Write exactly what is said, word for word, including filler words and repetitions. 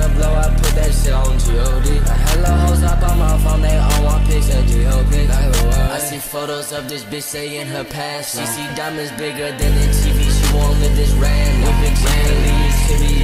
a blow, I put that shit on G O D. A hella hoes up on my phone, they all want pics of G O P. I see photos of this bitch saying her past. She see diamonds bigger than the T V, she won't live this rand. Whipping G, leave city